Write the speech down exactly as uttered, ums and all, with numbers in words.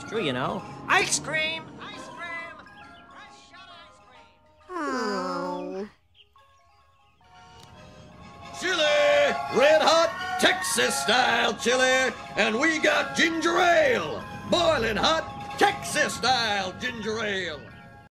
true, you know. Ice cream! Ice cream! Fresh shot ice cream! Oh. Chili! Red hot Texas-style chili. And we got ginger ale. Boiling hot Texas-style ginger ale.